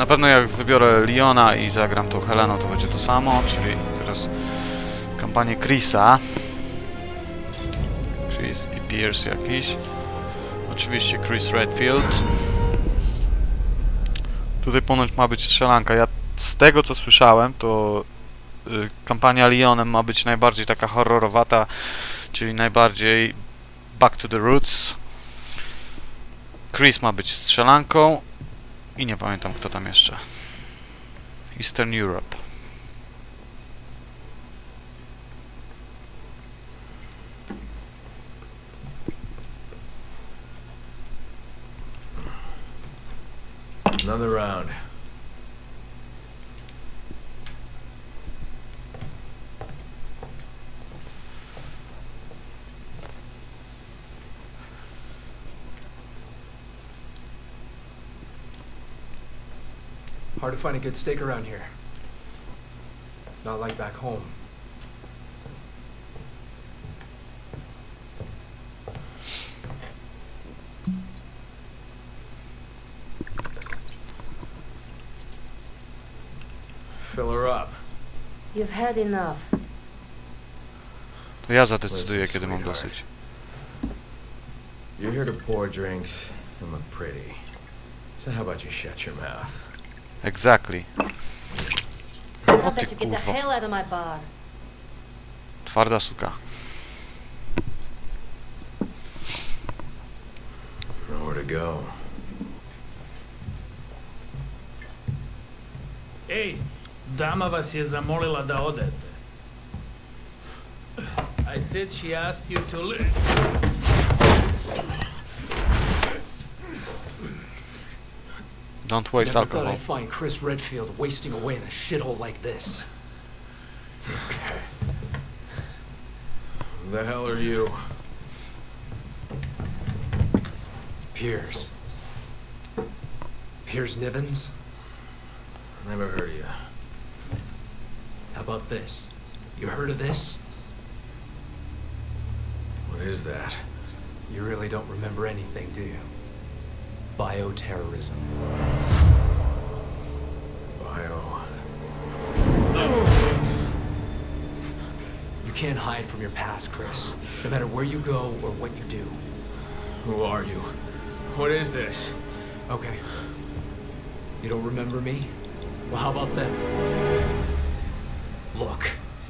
Na pewno jak wybiorę Leona i zagram tą Heleną, to będzie to samo, czyli teraz kampanię Chrisa. Chris i Pierce jakiś. Oczywiście Chris Redfield. Tutaj ponoć ma być strzelanka. Ja z tego co słyszałem, to kampania Leonem ma być najbardziej taka horrorowata, czyli najbardziej back to the roots. Chris ma być strzelanką i nie pamiętam kto tam jeszcze. Eastern Europe. Another round. Hard to find a good steak around here. Not like back home. Fill her up. You've had enough. To ja zadecyduję, kiedy mam dosyć. You're here to pour drinks and look pretty. So how about you shut your mouth? Exactly. How O ty about you get the kurwa. hell out of my bar? Twarda suka. Nowhere to go. Ej, dama vas je zamolila da odete. I said she asked you to leave. Don't waste Never thought alcohol. I'd find Chris Redfield wasting away in a shithole like this. Who the hell are you? Piers. Piers Nibbins? Never heard of you. How about this? You heard of this? What is that? You really don't remember anything, do you? Bioterrorism. You can't hide from your past, Chris. No matter where you go or what you do. Who are you? What is this? Okay. You don't remember me? Well, how about then? Look.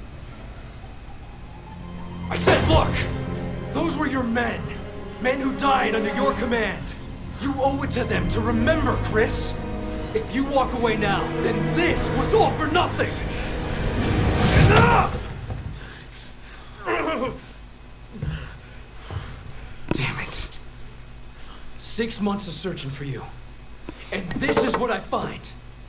I said look! Those were your men. Men who died under your command. You owe it to them to remember, Chris. If you walk away now, then this was all for nothing! Enough! Damn it. 6 months of searching for you. And this is what I find.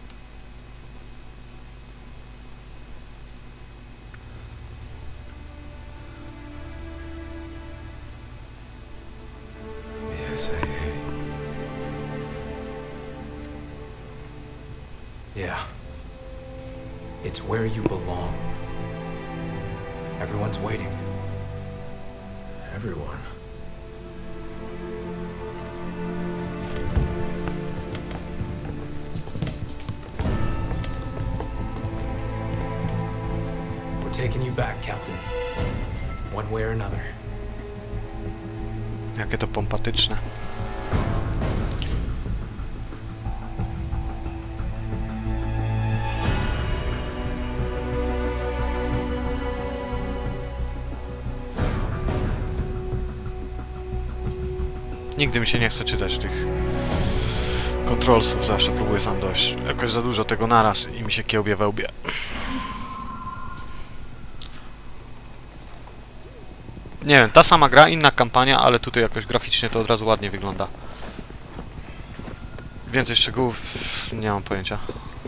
Yes, Yeah. It's where you belong. Everyone's waiting. Everyone. We're taking you back, Captain. One way or another. Jakie to pompatyczne. Nigdy mi się nie chce czytać tych controlsów, zawsze próbuję sam dojść. Jakoś za dużo tego naraz i mi się kiełbie we łbie. Nie wiem, ta sama gra, inna kampania, ale tutaj jakoś graficznie to od razu ładnie wygląda. Więcej szczegółów nie mam pojęcia.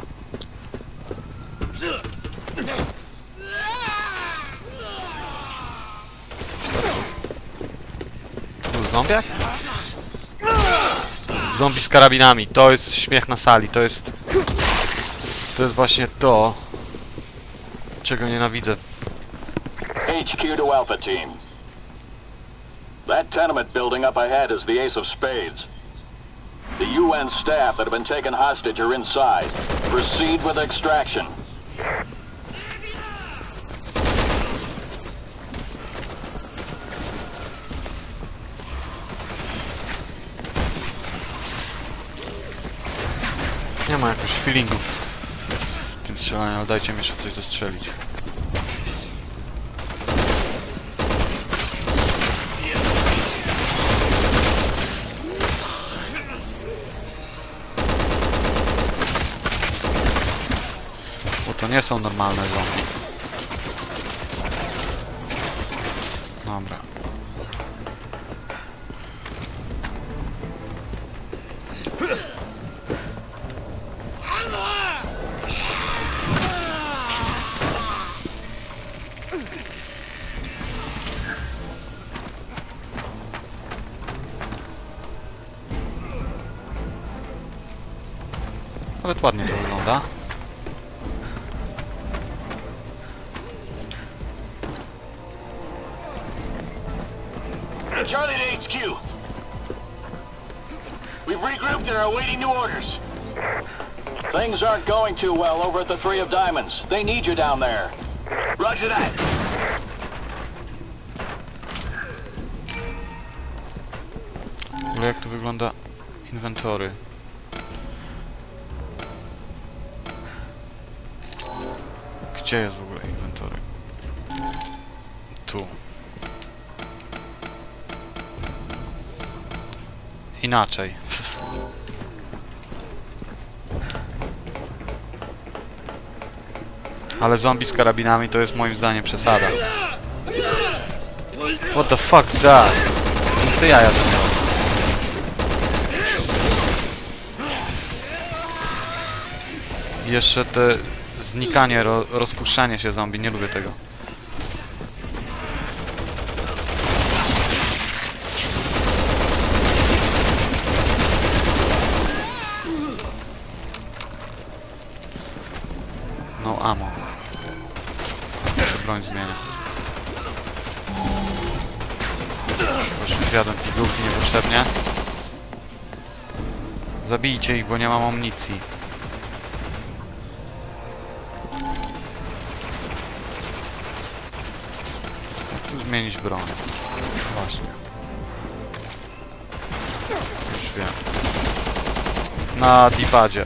To był zombiak? Zombie z karabinami, to jest śmiech na sali, to jest właśnie to, czego nienawidzę. HQ to Alpha Team. That tenement building up ahead is the Ace of Spades. The UN staff that have been taken hostage are inside. Proceed with extraction. Nie ma jakoś feelingów w tym strzelaniu, ale dajcie mi jeszcze coś zastrzelić. Bo to nie są normalne zombie. Dobra. Nawet ładnie to wygląda. Charlie to HQ. We've regrouped and are awaiting new orders. Things aren't going too well over at the Three of Diamonds. They need you down there. Roger that. W ogóle jak to wygląda inwentory? Gdzie jest w ogóle inwentory? Tu. Inaczej. Ale zombie z karabinami to jest moim zdaniem przesada. What the fuck's that? Nie chcę jaja to miał. I jeszcze te znikanie, rozpuszczanie się zombie, nie lubię tego. No ammo. Muszę broń zmienię. Właśnie zjadłem pigułki niepotrzebnie. Zabijcie ich, bo nie mam amunicji. Zmienić broń. Właśnie. Już wiem. Na D-padzie.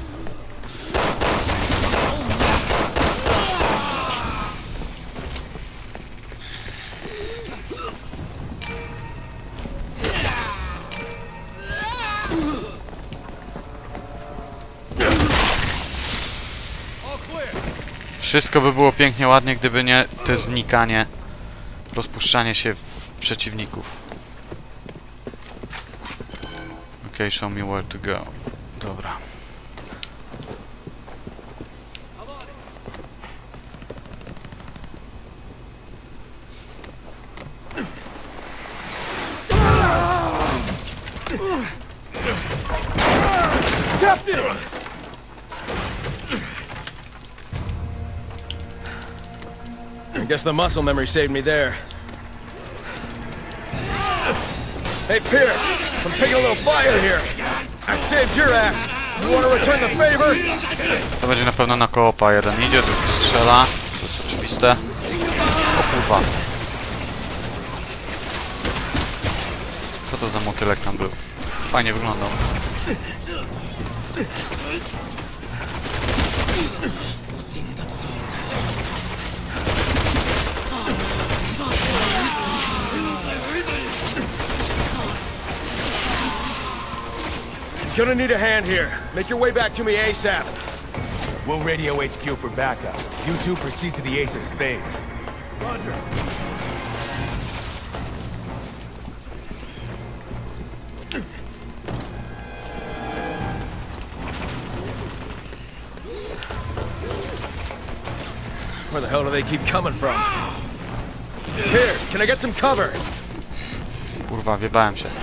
Wszystko by było pięknie, ładnie, gdyby nie te znikanie, rozpuszczanie się w przeciwników. Okay, show me where to go. Dobra. Captain! I guess the muscle memory saved me there. Hey, Pierce, I'm taking a little fire here. I saved your ass. You want to return the favor? To będzie na pewno na koopa. Jeden idzie, drugi strzela. To jest oczywiste. O kurwa. Co to za motylek tam był? Fajnie wyglądał. Gonna need a hand here. Make your way back to me ASAP. We'll radio HQ for backup. You two proceed to the Ace of Spades. Roger. Where the hell do they keep coming from? Pierce, can I get some cover? Kurwa, wjebałem się.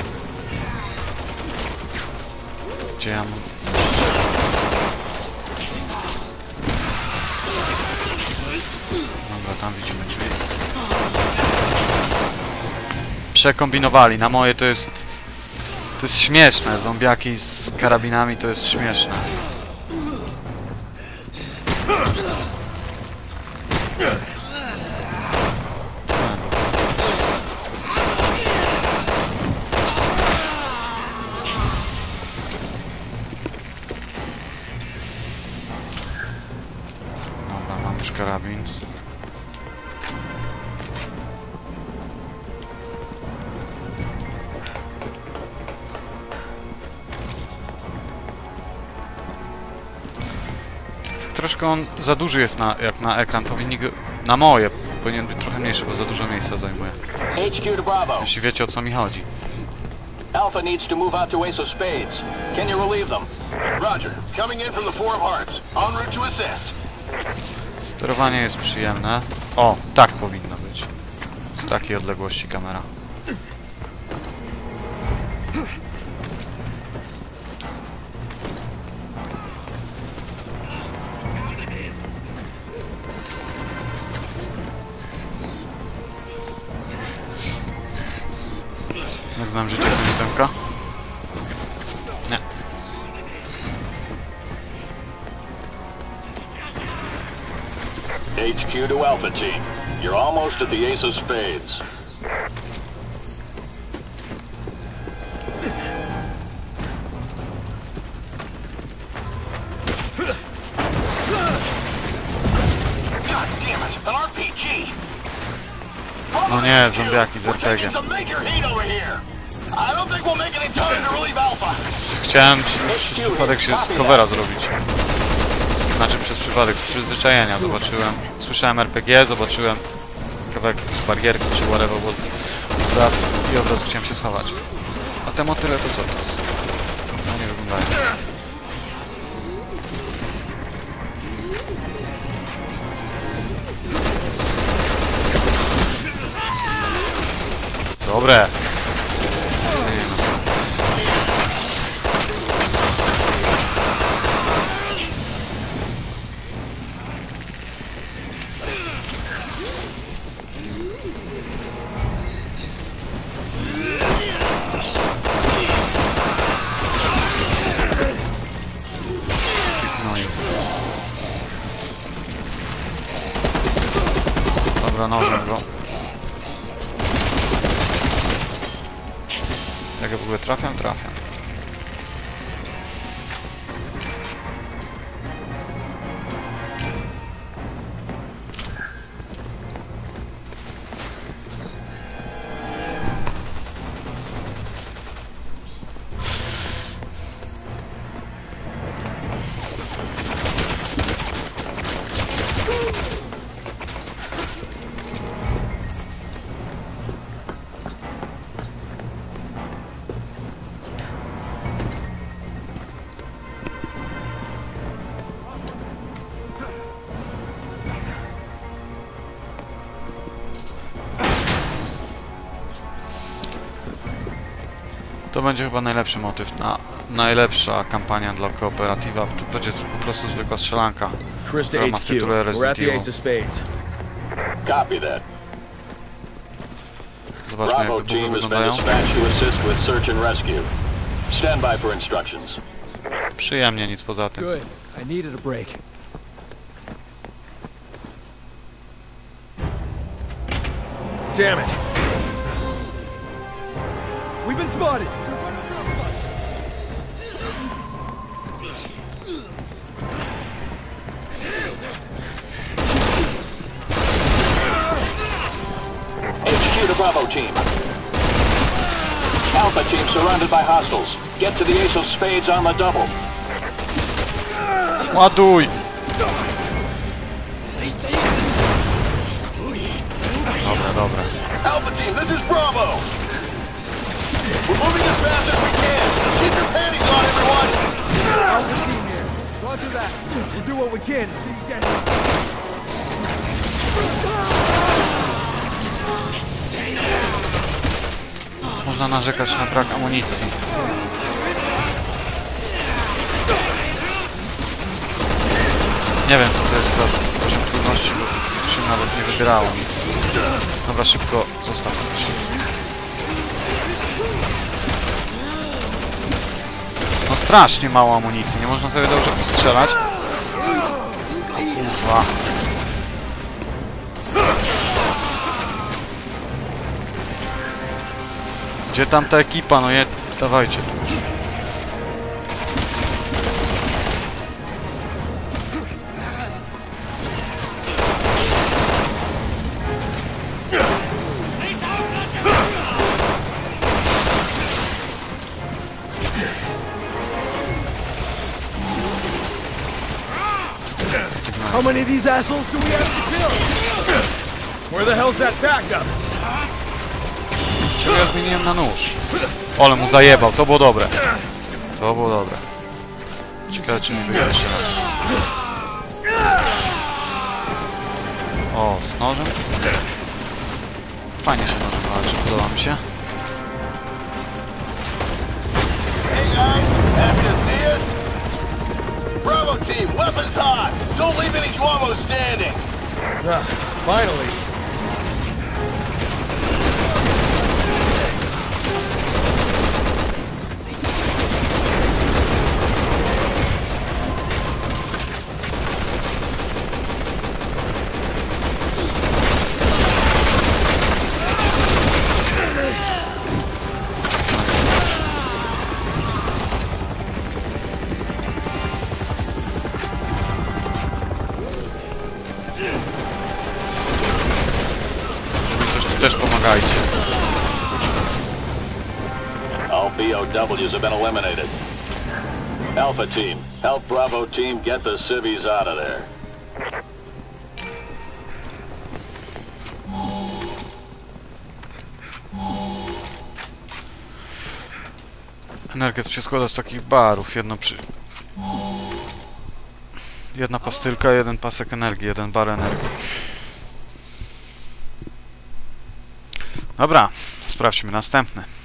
Gdzie ja mam? przekombinowali. Na moje to jest śmieszne. Zombiaki z karabinami to jest śmieszne. Dobra, mam już karabin. Troszkę on za duży jest jak na ekran. Powinni go... Na moje. Powinien być trochę mniejszy, bo za dużo miejsca zajmuje. HQ to Bravo. Jeśli wiecie, o co mi chodzi. Alpha needs to move out to Ace of Spades. Can you relieve them? Roger. Coming in from the Four of Hearts. En route to assist. Sterowanie jest przyjemne. O, tak powinno być. Z takiej odległości kamera. Jak znam życie Konitemka? Nie. HQ to Alpha Team. You're almost at the Ace of Spades. God damn it! An RPG! No nie, zombiaki z We're RPG. taking some major heat over here. I don't think we'll make it in time to relieve Alpha. Chciałem przez przypadek się z covera zrobić. Znaczy przez przypadek, z przyzwyczajenia zobaczyłem. Słyszałem RPG, zobaczyłem kawałek jakiejś barierki czy whatever i od razu chciałem się schować. A te motyle to co to? No nie wyglądają. Dobre. Dobra, nożem go. Jak ja w ogóle trafiam? Trafiam. To będzie chyba najlepszy motyw, najlepsza kampania dla kooperatywa. To będzie po prostu zwykła strzelanka, Chris to która ma w HQ. tytule We're at Resident the Evil. Ace of Spades. Copy that. Zobaczmy, jak Bravo wybuchy team has been wyglądają. dispatched to assist with search and rescue. Stand by for instructions. Przyjemnie, nic poza tym. Good. I needed a break. Damn it! We've been spotted. HQ to Bravo team. Alpha team surrounded by hostiles. Get to the Ace of Spades on the double. Ładuj! Dobra, dobra. Alpha team, this is Bravo. We're moving as fast as we can. Keep your panties on, everyone. Alpha team here. Roger that. We'll do what we can until you get here. Można narzekać na brak amunicji. Nie wiem, co to jest za poziom trudności, bo się nawet nie wybierało nic. Dobra, szybko zostaw coś. No strasznie mało amunicji, nie można sobie dobrze postrzelać. Kurwa. Gdzie tam ta ekipa? No je... Dawajcie tu już. How many of these assholes do we have to kill? Where the hell's that backup? Czego ja zmieniłem na nóż? Ole mu zajebał, to było dobre. To było dobre. Ciekawe czy mi wyjdzie jeszcze raz. O, z nożem? Fajnie się nożem walczy, podoba mi się. Hey guys, happy to see you. Bravo team, weapons hot. Don't leave any Juamo standing. Finally. Też pomagajcie. All BOWs have been eliminated. Alpha team, help Bravo team get the civvies out of there. Energia to się składa z takich barów. Jedna pastylka, jeden pasek energii, jeden bar energii. Dobra, sprawdźmy następny.